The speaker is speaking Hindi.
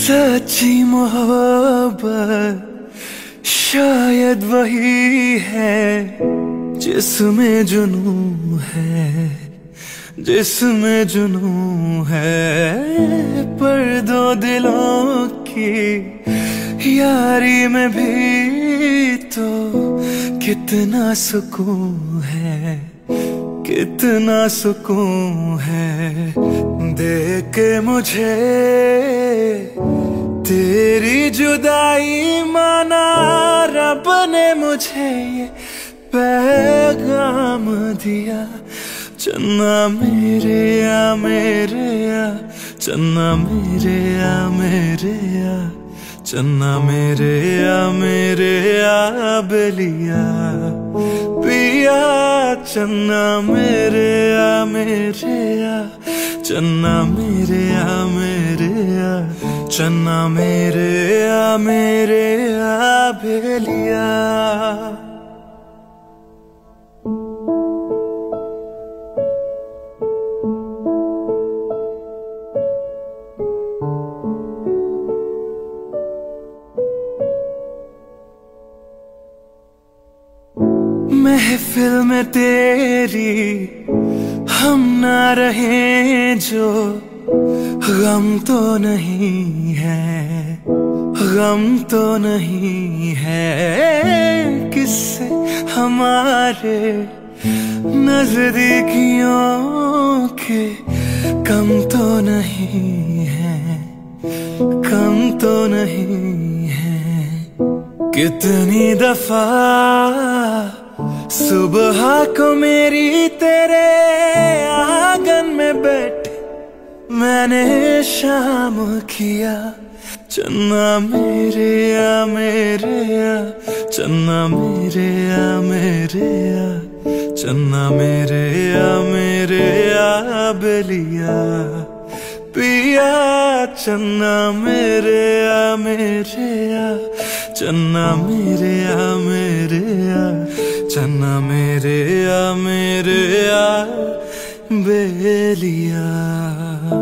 सच्ची मोहब्बत शायद वही है जिसमें जुनून है, जिसमें जुनून है। पर दो दिलों की यारी में भी तो कितना सुकून है, कितना सुकून है। देख के मुझे तेरी जुदाई माना, रब ने मुझे ये पैगाम दिया। चन्ना मेरे आ मेरे आ, चन्ना मेरे आ मेरे आ, चन्ना मेरे आ मेरे आ बेलिया पिया। चन्ना मेरे आ मेरे आ, चन्ना मेरे आ मेरे आ, चन्ना मेरे आ मेरे आ बेलिया। महफिल में तेरी हम ना रहे जो, गम तो नहीं है, गम तो नहीं है। किससे हमारे नजदीकियों के कम तो नहीं है, कम तो नहीं है। कितनी दफा सुबह को मेरी तेरे आंगन में बैठ मैंने शाम किया। चन्ना मेरे आ मेरे आ, चन्ना मेरे आ मेरे आ, चन्ना मेरे आ मेरे आ बेलिया पिया। चन्ना मेरे आ मेरे आ, चन्ना मेरे आ मेरे आ, चन्ना मेरे आ मेरे आ बेलिया।